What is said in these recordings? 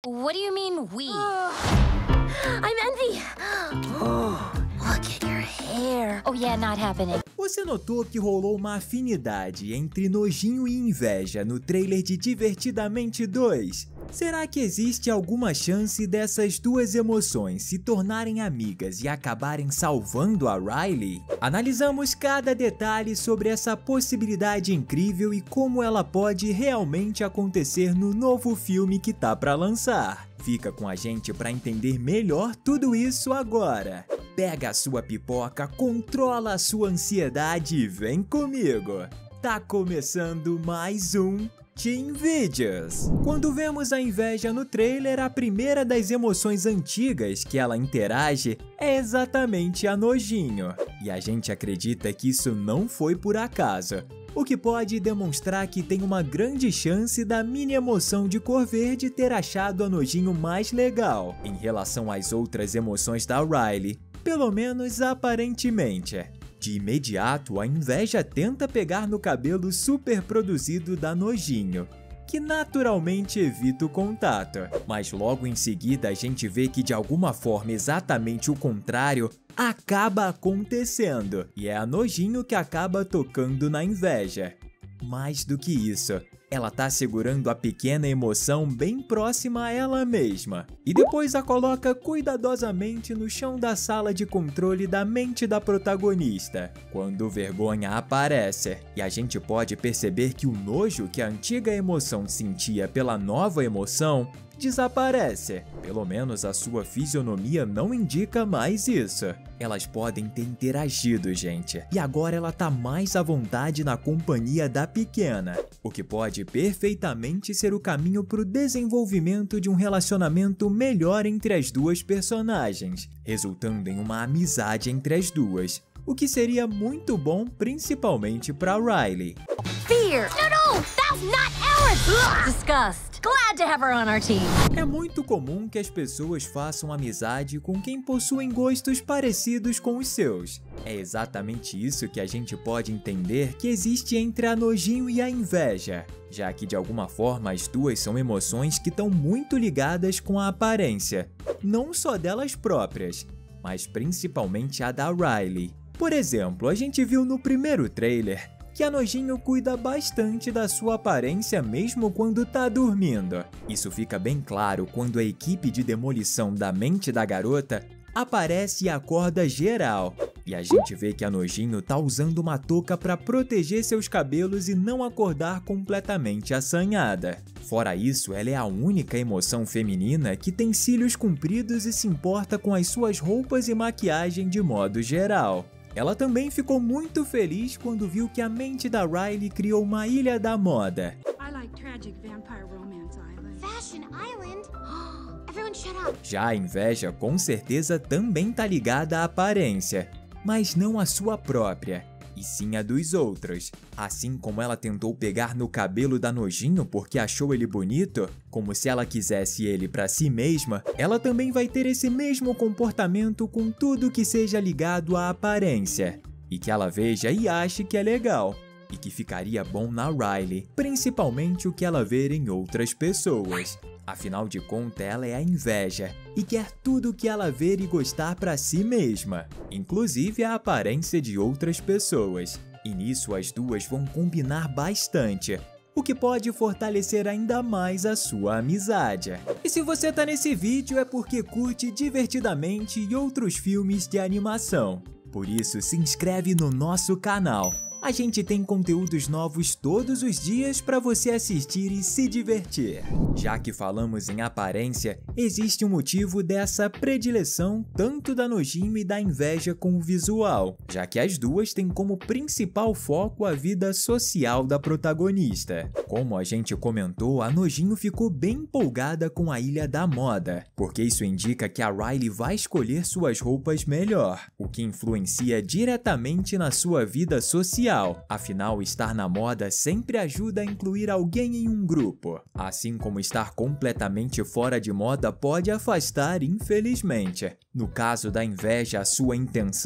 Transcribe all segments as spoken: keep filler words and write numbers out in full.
What do you mean, we? Oh, I'm envy. Oh, look at your hair. Oh yeah, not happening. Você notou que rolou uma afinidade entre nojinho e inveja no trailer de Divertidamente dois? Será que existe alguma chance dessas duas emoções se tornarem amigas e acabarem salvando a Riley? Analisamos cada detalhe sobre essa possibilidade incrível e como ela pode realmente acontecer no novo filme que tá pra lançar. Fica com a gente para entender melhor tudo isso agora. Pega a sua pipoca, controla a sua ansiedade e vem comigo. Tá começando mais um Teen Videos. Quando vemos a inveja no trailer, a primeira das emoções antigas que ela interage é exatamente a nojinho. E a gente acredita que isso não foi por acaso, o que pode demonstrar que tem uma grande chance da mini emoção de cor verde ter achado a nojinho mais legal em relação às outras emoções da Riley, pelo menos aparentemente. De imediato, a inveja tenta pegar no cabelo super produzido da nojinho, que naturalmente evita o contato. Mas logo em seguida a gente vê que de alguma forma exatamente o contrário acaba acontecendo, e é a nojinho que acaba tocando na inveja. Mais do que isso, ela tá segurando a pequena emoção bem próxima a ela mesma, e depois a coloca cuidadosamente no chão da sala de controle da mente da protagonista, quando vergonha aparece, e a gente pode perceber que o nojo que a antiga emoção sentia pela nova emoção desaparece. Pelo menos a sua fisionomia não indica mais isso. Elas podem ter interagido, gente, e agora ela tá mais à vontade na companhia da pequena, o que pode perfeitamente ser o caminho para o desenvolvimento de um relacionamento melhor entre as duas personagens, resultando em uma amizade entre as duas, o que seria muito bom principalmente para Riley. Fear. No, no, that's not ours. Disgust. Glad to have her on our team. É muito comum que as pessoas façam amizade com quem possuem gostos parecidos com os seus. É exatamente isso que a gente pode entender que existe entre a nojinho e a inveja, já que de alguma forma as duas são emoções que estão muito ligadas com a aparência, não só delas próprias, mas principalmente a da Riley. Por exemplo, a gente viu no primeiro trailer que a nojinho cuida bastante da sua aparência mesmo quando tá dormindo. Isso fica bem claro quando a equipe de demolição da mente da garota aparece e acorda geral. E a gente vê que a nojinho tá usando uma touca para proteger seus cabelos e não acordar completamente assanhada. Fora isso, ela é a única emoção feminina que tem cílios compridos e se importa com as suas roupas e maquiagem de modo geral. Ela também ficou muito feliz quando viu que a mente da Riley criou uma ilha da moda. I like tragic vampire romance island. Fashion Island? Everyone shut up. Já a inveja com certeza também tá ligada à aparência, mas não à sua própria, e sim a dos outros. Assim como ela tentou pegar no cabelo da nojinho porque achou ele bonito, como se ela quisesse ele para si mesma, ela também vai ter esse mesmo comportamento com tudo que seja ligado à aparência, e que ela veja e ache que é legal, e que ficaria bom na Riley, principalmente o que ela ver em outras pessoas. Afinal de contas, ela é a inveja e quer tudo que ela ver e gostar para si mesma, inclusive a aparência de outras pessoas. E nisso as duas vão combinar bastante, o que pode fortalecer ainda mais a sua amizade. E se você tá nesse vídeo é porque curte Divertidamente e outros filmes de animação. Por isso, se inscreve no nosso canal. A gente tem conteúdos novos todos os dias para você assistir e se divertir. Já que falamos em aparência, existe um motivo dessa predileção tanto da nojinho e da inveja com o visual, já que as duas têm como principal foco a vida social da protagonista. Como a gente comentou, a nojinho ficou bem empolgada com a ilha da moda, porque isso indica que a Riley vai escolher suas roupas melhor, o que influencia diretamente na sua vida social. Afinal, estar na moda sempre ajuda a incluir alguém em um grupo, assim como estar completamente fora de moda pode afastar, infelizmente. No caso da inveja, a sua intenção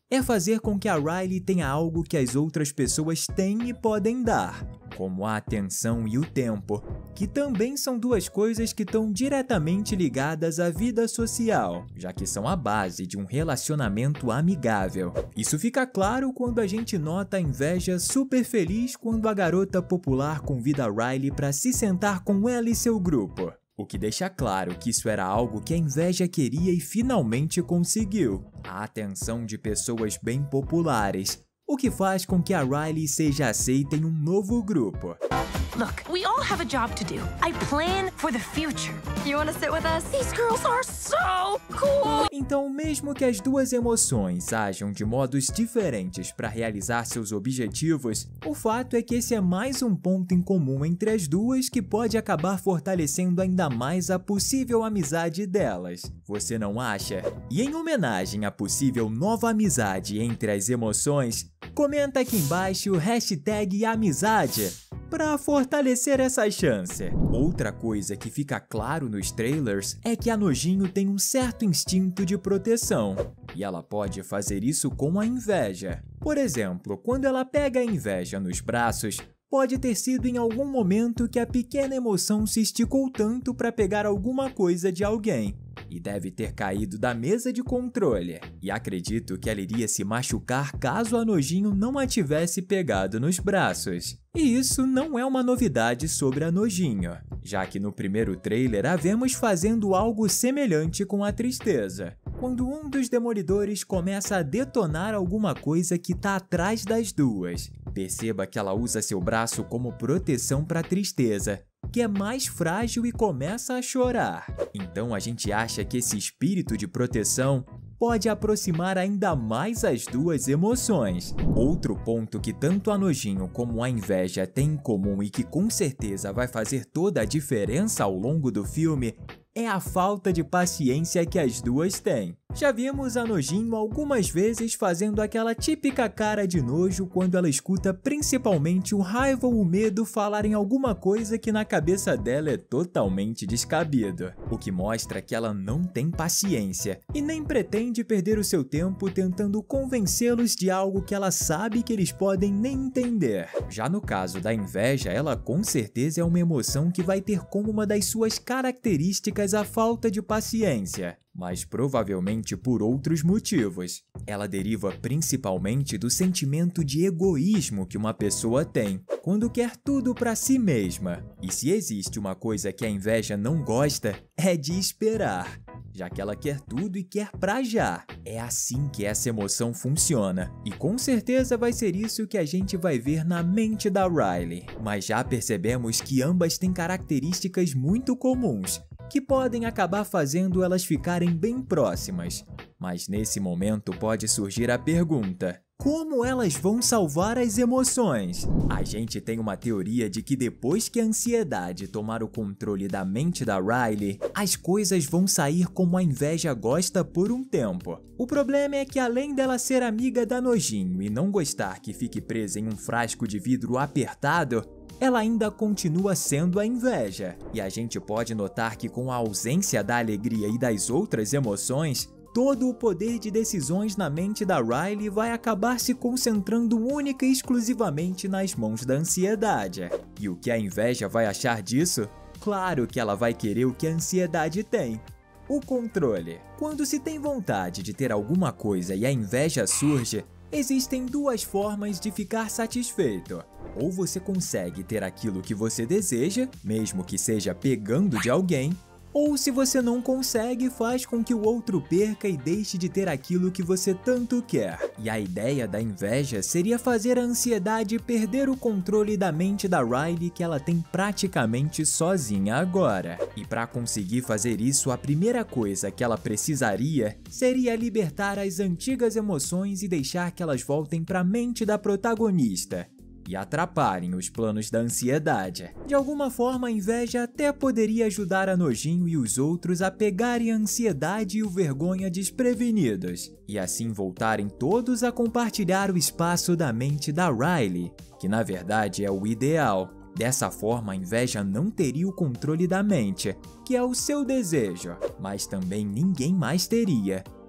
é fazer com que a Riley tenha algo que as outras pessoas têm e podem dar, como a atenção e o tempo, que também são duas coisas que estão diretamente ligadas à vida social, já que são a base de um relacionamento amigável. Isso fica claro quando a gente nota a inveja super feliz quando a garota popular convida a Riley para se sentar com ela e seu grupo. O que deixa claro que isso era algo que a inveja queria e finalmente conseguiu, a atenção de pessoas bem populares, o que faz com que a Riley seja aceita em um novo grupo. Look, we all have a job to do. I plan for the future. You wanna sit with us? These girls are so cool! Então, mesmo que as duas emoções ajam de modos diferentes para realizar seus objetivos, o fato é que esse é mais um ponto em comum entre as duas que pode acabar fortalecendo ainda mais a possível amizade delas. Você não acha? E em homenagem à possível nova amizade entre as emoções, comenta aqui embaixo o hashtag amizade para fortalecer essa chance. Outra coisa que fica claro nos trailers é que a Nojinho tem um certo instinto de proteção, e ela pode fazer isso com a inveja. Por exemplo, quando ela pega a inveja nos braços, pode ter sido em algum momento que a pequena emoção se esticou tanto para pegar alguma coisa de alguém, e deve ter caído da mesa de controle. E acredito que ela iria se machucar caso a Nojinho não a tivesse pegado nos braços. E isso não é uma novidade sobre a Nojinho, já que no primeiro trailer a vemos fazendo algo semelhante com a Tristeza, quando um dos demolidores começa a detonar alguma coisa que está atrás das duas. Perceba que ela usa seu braço como proteção para a Tristeza, que é mais frágil e começa a chorar. Então a gente acha que esse espírito de proteção pode aproximar ainda mais as duas emoções. Outro ponto que tanto a Nojinho como a inveja têm em comum e que com certeza vai fazer toda a diferença ao longo do filme é a falta de paciência que as duas têm. Já vimos a Nojinho algumas vezes fazendo aquela típica cara de nojo quando ela escuta principalmente o raiva ou o medo falarem alguma coisa que na cabeça dela é totalmente descabido, o que mostra que ela não tem paciência e nem pretende perder o seu tempo tentando convencê-los de algo que ela sabe que eles podem nem entender. Já no caso da inveja, ela com certeza é uma emoção que vai ter como uma das suas características a falta de paciência, mas provavelmente por outros motivos. Ela deriva principalmente do sentimento de egoísmo que uma pessoa tem quando quer tudo para si mesma. E se existe uma coisa que a inveja não gosta, é de esperar, já que ela quer tudo e quer pra já. É assim que essa emoção funciona, e com certeza vai ser isso que a gente vai ver na mente da Riley. Mas já percebemos que ambas têm características muito comuns, que podem acabar fazendo elas ficarem bem próximas. Mas nesse momento pode surgir a pergunta: como elas vão salvar as emoções? A gente tem uma teoria de que depois que a ansiedade tomar o controle da mente da Riley, as coisas vão sair como a inveja gosta por um tempo. O problema é que além dela ser amiga da Nojinho e não gostar que fique presa em um frasco de vidro apertado, ela ainda continua sendo a inveja. E a gente pode notar que com a ausência da alegria e das outras emoções, todo o poder de decisões na mente da Riley vai acabar se concentrando única e exclusivamente nas mãos da ansiedade. E o que a inveja vai achar disso? Claro que ela vai querer o que a ansiedade tem: o controle. Quando se tem vontade de ter alguma coisa e a inveja surge, existem duas formas de ficar satisfeito. Ou você consegue ter aquilo que você deseja, mesmo que seja pegando de alguém, ou se você não consegue, faz com que o outro perca e deixe de ter aquilo que você tanto quer. E a ideia da inveja seria fazer a ansiedade perder o controle da mente da Riley, que ela tem praticamente sozinha agora. E para conseguir fazer isso, a primeira coisa que ela precisaria seria libertar as antigas emoções e deixar que elas voltem para a mente da protagonista e atrapalhem os planos da ansiedade. De alguma forma, a inveja até poderia ajudar a Nojinho e os outros a pegarem a ansiedade e o vergonha desprevenidos, e assim voltarem todos a compartilhar o espaço da mente da Riley, que na verdade é o ideal. Dessa forma, a inveja não teria o controle da mente, que é o seu desejo, mas também ninguém mais teria.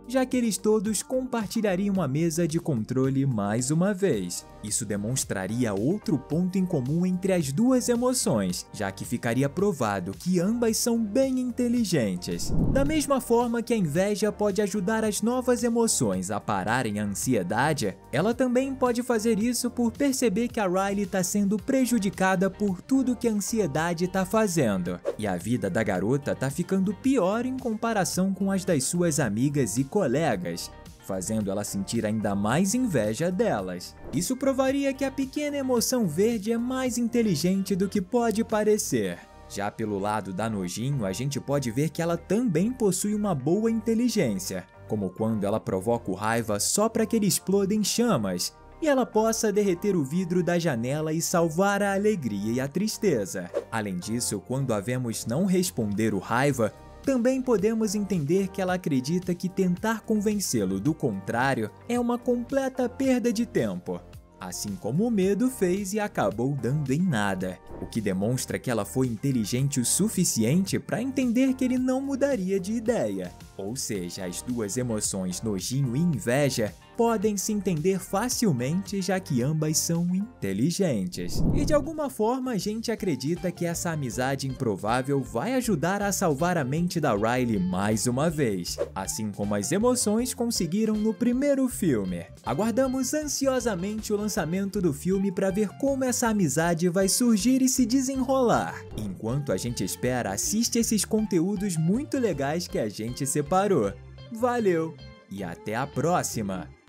já que eles todos compartilhariam a mesa de controle mais uma vez. Isso demonstraria outro ponto em comum entre as duas emoções, já que ficaria provado que ambas são bem inteligentes. Da mesma forma que a inveja pode ajudar as novas emoções a pararem a ansiedade, ela também pode fazer isso por perceber que a Riley está sendo prejudicada por tudo que a ansiedade está fazendo. E a vida da garota está ficando pior em comparação com as das suas amigas e colegas, fazendo ela sentir ainda mais inveja delas. Isso provaria que a pequena emoção verde é mais inteligente do que pode parecer. Já pelo lado da Nojinho, a gente pode ver que ela também possui uma boa inteligência, como quando ela provoca o raiva só para que ele exploda em chamas, e ela possa derreter o vidro da janela e salvar a alegria e a tristeza. Além disso, quando a vemos não responder o raiva, também podemos entender que ela acredita que tentar convencê-lo do contrário é uma completa perda de tempo, assim como o medo fez e acabou dando em nada, o que demonstra que ela foi inteligente o suficiente para entender que ele não mudaria de ideia. Ou seja, as duas emoções nojinho e inveja podem se entender facilmente, já que ambas são inteligentes. E de alguma forma a gente acredita que essa amizade improvável vai ajudar a salvar a mente da Riley mais uma vez, assim como as emoções conseguiram no primeiro filme. Aguardamos ansiosamente o lançamento do filme para ver como essa amizade vai surgir e se desenrolar. Enquanto a gente espera, assiste esses conteúdos muito legais que a gente separou. Valeu e até a próxima!